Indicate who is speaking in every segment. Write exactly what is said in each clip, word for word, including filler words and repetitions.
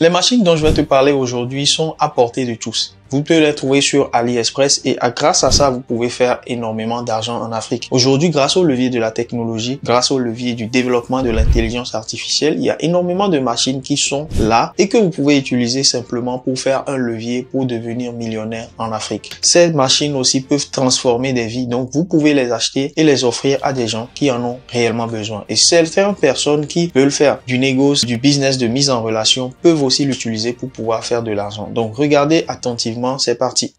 Speaker 1: Les machines dont je vais te parler aujourd'hui sont à portée de tous. Vous pouvez les trouver sur AliExpress et grâce à ça, vous pouvez faire énormément d'argent en Afrique. Aujourd'hui, grâce au levier de la technologie, grâce au levier du développement de l'intelligence artificielle, il y a énormément de machines qui sont là et que vous pouvez utiliser simplement pour faire un levier pour devenir millionnaire en Afrique. Ces machines aussi peuvent transformer des vies, donc vous pouvez les acheter et les offrir à des gens qui en ont réellement besoin. Et certaines personnes qui veulent faire du négoce, du business de mise en relation peuvent aussi l'utiliser pour pouvoir faire de l'argent. Donc regardez attentivement. C'est parti.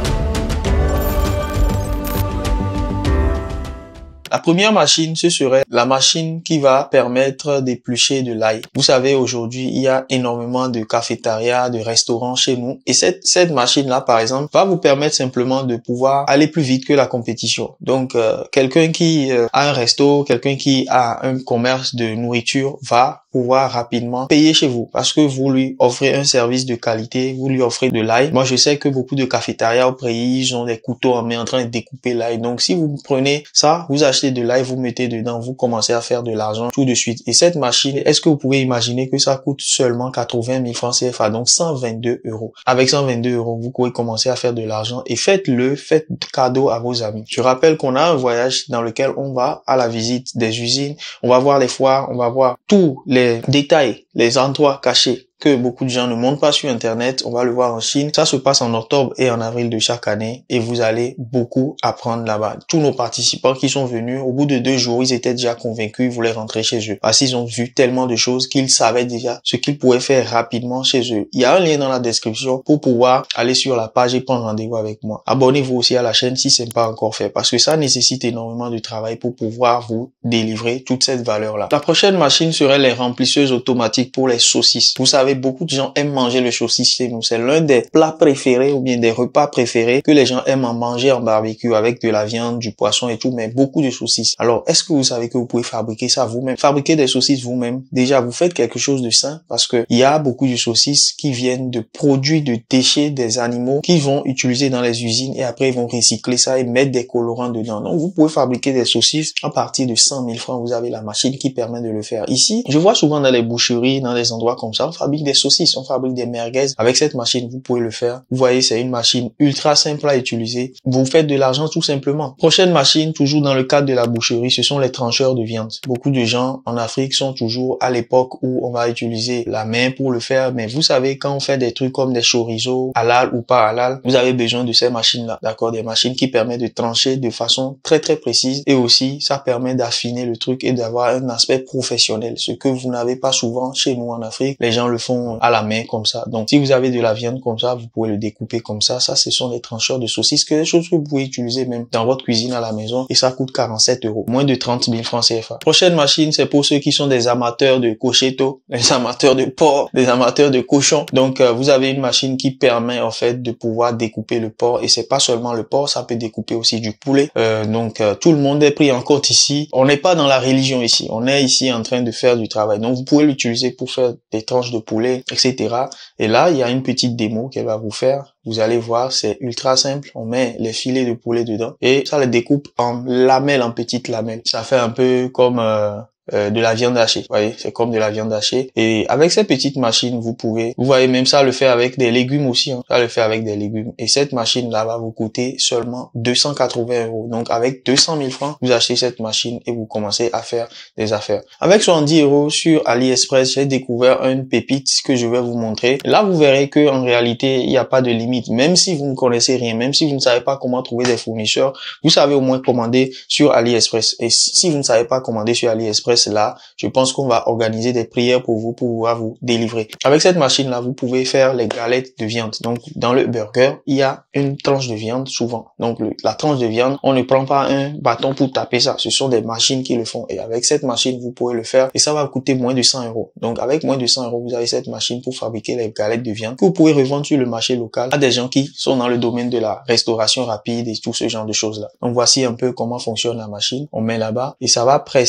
Speaker 1: La première machine, ce serait la machine qui va permettre d'éplucher de l'ail. Vous savez, aujourd'hui, il y a énormément de cafétérias, de restaurants chez nous. Et cette, cette machine-là, par exemple, va vous permettre simplement de pouvoir aller plus vite que la compétition. Donc, euh, quelqu'un qui euh, a un resto, quelqu'un qui a un commerce de nourriture va pouvoir rapidement payer chez vous parce que vous lui offrez un service de qualité, vous lui offrez de l'ail. Moi, je sais que beaucoup de cafétérias au pays, ils ont des couteaux en main en train de découper l'ail. Donc, si vous prenez ça, vous achetez de l'ail, vous mettez dedans, vous commencez à faire de l'argent tout de suite. Et cette machine, est-ce que vous pouvez imaginer que ça coûte seulement quatre-vingt mille francs C F A, donc cent vingt-deux euros. Avec cent vingt-deux euros, vous pouvez commencer à faire de l'argent et faites-le, faites cadeau à vos amis. Je rappelle qu'on a un voyage dans lequel on va à la visite des usines, on va voir les foires, on va voir tous les détails, les endroits cachés que beaucoup de gens ne montrent pas sur Internet. On va le voir en Chine. Ça se passe en octobre et en avril de chaque année et vous allez beaucoup apprendre là-bas. Tous nos participants qui sont venus, au bout de deux jours, ils étaient déjà convaincus, ils voulaient rentrer chez eux parce qu'ils ont vu tellement de choses qu'ils savaient déjà ce qu'ils pouvaient faire rapidement chez eux. Il y a un lien dans la description pour pouvoir aller sur la page et prendre rendez-vous avec moi. Abonnez-vous aussi à la chaîne si ce n'est pas encore fait parce que ça nécessite énormément de travail pour pouvoir vous délivrer toute cette valeur-là. La prochaine machine serait les remplisseuses automatiques pour les saucisses. Vous savez, beaucoup de gens aiment manger le saucisse chez nous. C'est l'un des plats préférés ou bien des repas préférés que les gens aiment en manger en barbecue avec de la viande, du poisson et tout, mais beaucoup de saucisses. Alors, est-ce que vous savez que vous pouvez fabriquer ça vous-même? Fabriquer des saucisses vous-même. Déjà, vous faites quelque chose de sain parce que il y a beaucoup de saucisses qui viennent de produits, de déchets des animaux qu'ils vont utiliser dans les usines et après ils vont recycler ça et mettre des colorants dedans. Donc, vous pouvez fabriquer des saucisses à partir de cent mille francs. Vous avez la machine qui permet de le faire. Ici, je vois souvent dans les boucheries, dans des endroits comme ça, on fabrique des saucisses, on fabrique des merguez. Avec cette machine, vous pouvez le faire. Vous voyez, c'est une machine ultra simple à utiliser. Vous faites de l'argent tout simplement. Prochaine machine, toujours dans le cadre de la boucherie, ce sont les trancheurs de viande. Beaucoup de gens en Afrique sont toujours à l'époque où on va utiliser la main pour le faire. Mais vous savez, quand on fait des trucs comme des chorizo, halal ou pas halal, vous avez besoin de ces machines-là. D'accord? Des machines qui permettent de trancher de façon très très précise. Et aussi, ça permet d'affiner le truc et d'avoir un aspect professionnel. Ce que vous n'avez pas souvent chez nous en Afrique. Les gens le font à la main comme ça. Donc, si vous avez de la viande comme ça, vous pouvez le découper comme ça. Ça, ce sont des trancheurs de saucisses, que des choses que vous pouvez utiliser même dans votre cuisine à la maison et ça coûte quarante-sept euros. Moins de trente mille francs C F A. Prochaine machine, c'est pour ceux qui sont des amateurs de cocheto, des amateurs de porc, des amateurs de cochon. Donc, euh, vous avez une machine qui permet en fait de pouvoir découper le porc et c'est pas seulement le porc, ça peut découper aussi du poulet. Euh, donc, euh, tout le monde est pris en compte ici. On n'est pas dans la religion ici. On est ici en train de faire du travail. Donc, vous pouvez l'utiliser pour faire des tranches de poulet, et cetera. Et là, il y a une petite démo qu'elle va vous faire. Vous allez voir, c'est ultra simple. On met les filets de poulet dedans et ça les découpe en lamelles, en petites lamelles. Ça fait un peu comme euh, euh, de la viande hachée. Vous voyez, c'est comme de la viande hachée. Et avec ces petites machines, vous pouvez, vous voyez même ça le fait avec des légumes aussi. Hein. Ça le fait avec des légumes. Et cette machine-là va vous coûter seulement deux cent quatre-vingts euros. Donc avec deux cent mille francs, vous achetez cette machine et vous commencez à faire des affaires. Avec soixante-dix euros sur AliExpress, j'ai découvert une pépite que je vais vous montrer. Là, vous verrez que en réalité, il n'y a pas de limite. Même si vous ne connaissez rien, même si vous ne savez pas comment trouver des fournisseurs, vous savez au moins commander sur AliExpress. Et si vous ne savez pas commander sur AliExpress, là, je pense qu'on va organiser des prières pour vous, pour pouvoir vous délivrer. Avec cette machine-là, vous pouvez faire les galettes de viande. Donc, dans le burger, il y a une tranche de viande, souvent. Donc, le, la tranche de viande, on ne prend pas un bâton pour taper ça. Ce sont des machines qui le font. Et avec cette machine, vous pouvez le faire. Et ça va coûter moins de cent euros. Donc, avec moins de cent euros, vous avez cette machine pour fabriquer les galettes de viande que vous pouvez revendre sur le marché local à des gens qui sont dans le domaine de la restauration rapide et tout ce genre de choses-là. Donc, voici un peu comment fonctionne la machine. On met là-bas et ça va presser.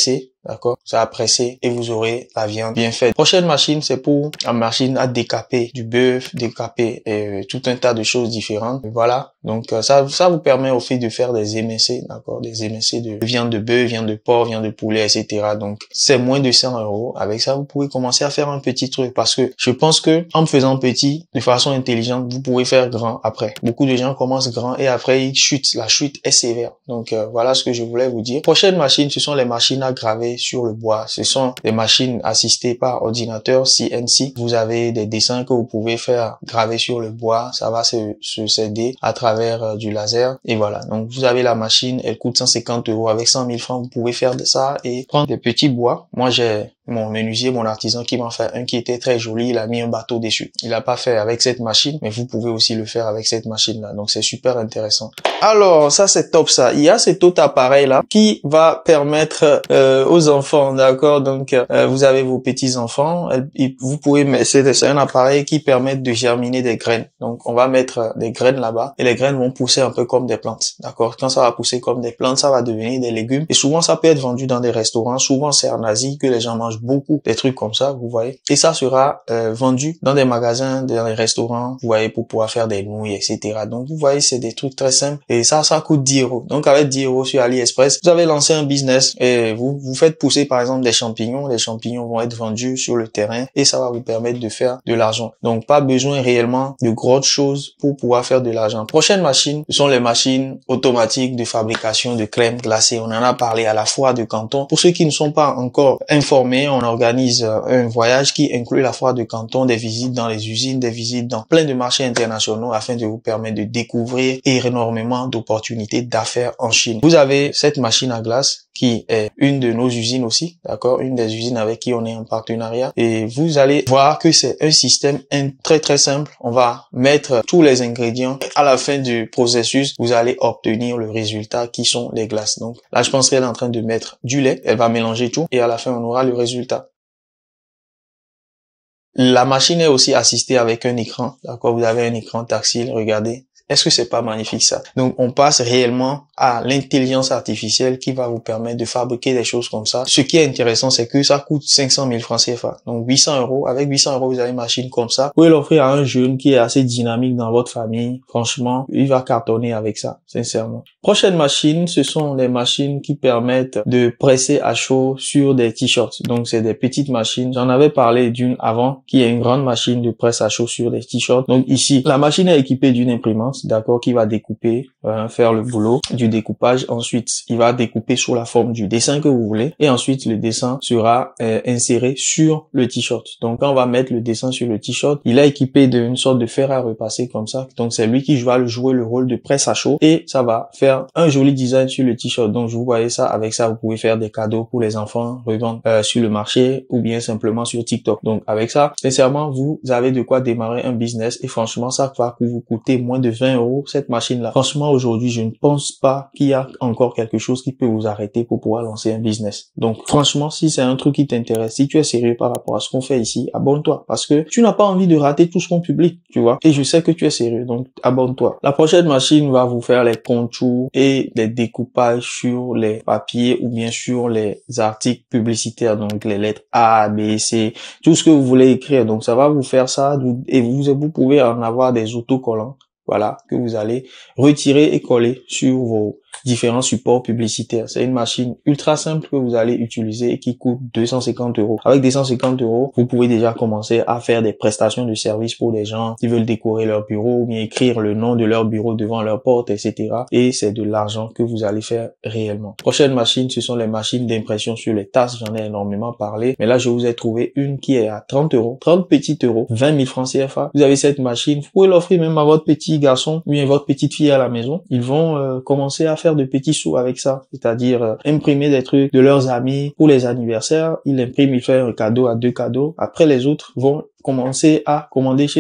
Speaker 1: d'accord? Ça va presser et vous aurez la viande bien faite. Prochaine machine, c'est pour la machine à décaper du bœuf, décaper euh, tout un tas de choses différentes. Voilà. Donc euh, ça, ça vous permet au fait de faire des émincés, d'accord? Des émincés de viande de bœuf, viande de porc, viande de poulet, et cetera. Donc c'est moins de cent euros. Avec ça, vous pouvez commencer à faire un petit truc parce que je pense que en me faisant petit, de façon intelligente, vous pouvez faire grand après. Beaucoup de gens commencent grand et après ils chutent. La chute est sévère. Donc euh, voilà ce que je voulais vous dire. Prochaine machine, ce sont les machines à graver sur le bois. Ce sont des machines assistées par ordinateur C N C. Vous avez des dessins que vous pouvez faire graver sur le bois. Ça va se, se céder à travers euh, du laser. Et voilà. Donc vous avez la machine. Elle coûte cent cinquante euros. Avec cent mille francs, vous pouvez faire de ça et prendre des petits bois. Moi, j'ai mon menuisier, mon artisan qui m'a fait un qui était très joli. Il a mis un bateau dessus. Il a pas fait avec cette machine, mais vous pouvez aussi le faire avec cette machine-là. Donc c'est super intéressant. Alors ça c'est top ça. Il y a cet autre appareil là qui va permettre euh, aux enfants, d'accord. Donc euh, vous avez vos petits enfants, vous pouvez mettre, c'est un appareil qui permet de germiner des graines. Donc on va mettre des graines là-bas et les graines vont pousser un peu comme des plantes, d'accord. Quand ça va pousser comme des plantes, ça va devenir des légumes et souvent ça peut être vendu dans des restaurants. Souvent c'est en Asie que les gens mangent beaucoup des trucs comme ça, vous voyez. Et ça sera euh, vendu dans des magasins, dans les restaurants, vous voyez, pour pouvoir faire des nouilles, et cetera. Donc vous voyez, c'est des trucs très simples et ça, ça coûte dix euros. Donc avec dix euros sur AliExpress, vous avez lancé un business et vous vous faites pousser par exemple des champignons. Les champignons vont être vendus sur le terrain et ça va vous permettre de faire de l'argent. Donc pas besoin réellement de grosses choses pour pouvoir faire de l'argent. Prochaine machine, ce sont les machines automatiques de fabrication de crème glacée. On en a parlé à la foire de Canton. Pour ceux qui ne sont pas encore informés, on organise un voyage qui inclut la foire de Canton, des visites dans les usines, des visites dans plein de marchés internationaux afin de vous permettre de découvrir énormément d'opportunités d'affaires en Chine. Vous avez cette machine à glace qui est une de nos usines aussi, d'accord, une des usines avec qui on est en partenariat et vous allez voir que c'est un système très très simple. On va mettre tous les ingrédients à la fin du processus, vous allez obtenir le résultat qui sont les glaces. Donc là, je pense qu'elle est en train de mettre du lait, elle va mélanger tout et à la fin on aura le résultat. La machine est aussi assistée avec un écran, d'accord, vous avez un écran tactile, regardez. Est-ce que c'est pas magnifique ça? Donc on passe réellement à l'intelligence artificielle qui va vous permettre de fabriquer des choses comme ça. Ce qui est intéressant, c'est que ça coûte cinq cent mille francs C F A. Donc huit cents euros. Avec huit cents euros, vous avez une machine comme ça. Vous pouvez l'offrir à un jeune qui est assez dynamique dans votre famille. Franchement, il va cartonner avec ça, sincèrement. Prochaine machine, ce sont les machines qui permettent de presser à chaud sur des t-shirts. Donc c'est des petites machines. J'en avais parlé d'une avant, qui est une grande machine de presse à chaud sur des t-shirts. Donc ici, la machine est équipée d'une imprimante, d'accord, qui va découper, euh, faire le boulot du découpage. Ensuite, il va découper sous la forme du dessin que vous voulez et ensuite le dessin sera euh, inséré sur le t-shirt. Donc quand on va mettre le dessin sur le t-shirt, il est équipé d'une sorte de fer à repasser comme ça. Donc c'est lui qui va jouer le rôle de presse à chaud et ça va faire un joli design sur le t-shirt. Donc je vous voyez ça, avec ça vous pouvez faire des cadeaux pour les enfants, revendre euh, sur le marché ou bien simplement sur TikTok. Donc avec ça, sincèrement, vous avez de quoi démarrer un business et franchement ça va vous coûter moins de vingt euros cette machine là. Franchement aujourd'hui je ne pense pas qu'il y a encore quelque chose qui peut vous arrêter pour pouvoir lancer un business. Donc franchement, si c'est un truc qui t'intéresse, si tu es sérieux par rapport à ce qu'on fait ici, abonne-toi parce que tu n'as pas envie de rater tout ce qu'on publie, tu vois, et je sais que tu es sérieux, donc abonne-toi. La prochaine machine va vous faire les contours et les découpages sur les papiers ou bien sur les articles publicitaires, donc les lettres A, B, C, tout ce que vous voulez écrire. Donc ça va vous faire ça et vous, vous pouvez en avoir des autocollants, voilà, que vous allez retirer et coller sur vos différents supports publicitaires. C'est une machine ultra simple que vous allez utiliser et qui coûte deux cent cinquante euros. Avec deux cent cinquante euros, vous pouvez déjà commencer à faire des prestations de services pour des gens qui veulent décorer leur bureau ou bien écrire le nom de leur bureau devant leur porte, et cetera. Et c'est de l'argent que vous allez faire réellement. Prochaine machine, ce sont les machines d'impression sur les tasses. J'en ai énormément parlé. Mais là, je vous ai trouvé une qui est à trente euros. trente petits euros. vingt mille francs C F A. Vous avez cette machine. Vous pouvez l'offrir même à votre petit garçon ou bien votre petite fille à la maison. Ils vont euh, commencer à faire de petits sous avec ça, c'est-à-dire euh, imprimer des trucs de leurs amis pour les anniversaires. Ils impriment, ils font un cadeau à deux cadeaux. Après, les autres vont commencer à commander chez eux.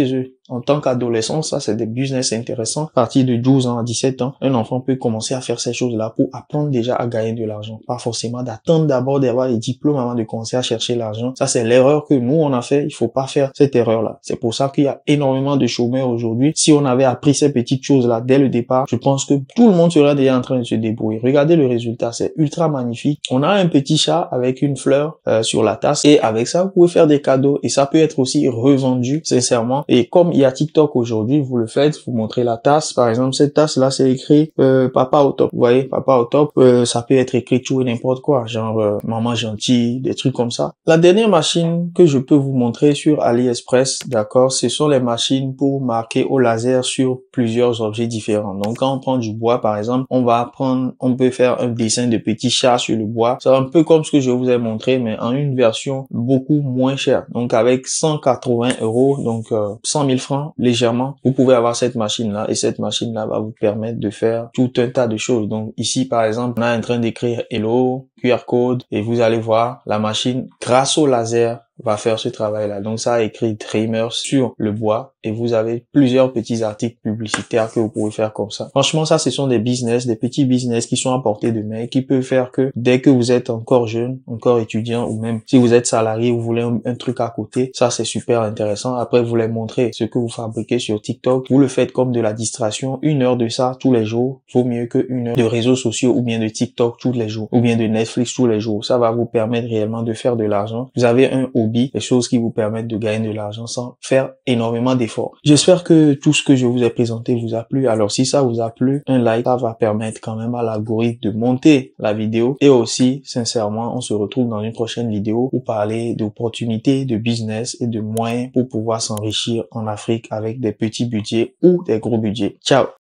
Speaker 1: En tant qu'adolescent, ça c'est des business intéressants. À partir de douze ans à dix-sept ans, un enfant peut commencer à faire ces choses-là pour apprendre déjà à gagner de l'argent. Pas forcément d'attendre d'abord d'avoir les diplômes avant de commencer à chercher l'argent. Ça c'est l'erreur que nous on a fait. Il faut pas faire cette erreur-là. C'est pour ça qu'il y a énormément de chômeurs aujourd'hui. Si on avait appris ces petites choses-là dès le départ, je pense que tout le monde serait déjà en train de se débrouiller. Regardez le résultat, c'est ultra magnifique. On a un petit chat avec une fleur euh, sur la tasse et avec ça vous pouvez faire des cadeaux et ça peut être aussi revendu sincèrement. Et comme il y a TikTok aujourd'hui, vous le faites, vous montrez la tasse. Par exemple, cette tasse là c'est écrit euh, papa au top. Vous voyez, papa au top, euh, ça peut être écrit tout et n'importe quoi, genre euh, maman gentille, des trucs comme ça. La dernière machine que je peux vous montrer sur AliExpress, d'accord, ce sont les machines pour marquer au laser sur plusieurs objets différents. Donc quand on prend du bois par exemple, on va prendre, on peut faire un dessin de petits chats sur le bois. C'est un peu comme ce que je vous ai montré, mais en une version beaucoup moins chère. Donc avec cent quatre-vingts euros, donc euh, cent mille francs légèrement, vous pouvez avoir cette machine là et cette machine là va vous permettre de faire tout un tas de choses. Donc ici par exemple, on est en train d'écrire hello, Q R code et vous allez voir la machine grâce au laser va faire ce travail-là. Donc ça a écrit Dreamer sur le bois et vous avez plusieurs petits articles publicitaires que vous pouvez faire comme ça. Franchement, ça, ce sont des business, des petits business qui sont à portée de main, qui peuvent faire que dès que vous êtes encore jeune, encore étudiant ou même si vous êtes salarié, vous voulez un, un truc à côté, ça c'est super intéressant. Après, vous les montrez ce que vous fabriquez sur TikTok. Vous le faites comme de la distraction. Une heure de ça tous les jours vaut mieux qu'une heure de réseaux sociaux ou bien de TikTok tous les jours ou bien de Netflix tous les jours. Ça va vous permettre réellement de faire de l'argent. Vous avez un hobby, des choses qui vous permettent de gagner de l'argent sans faire énormément d'efforts. J'espère que tout ce que je vous ai présenté vous a plu. Alors si ça vous a plu, un like, ça va permettre quand même à l'algorithme de monter la vidéo. Et aussi, sincèrement, on se retrouve dans une prochaine vidéo pour parler d'opportunités, de business et de moyens pour pouvoir s'enrichir en Afrique avec des petits budgets ou des gros budgets. Ciao!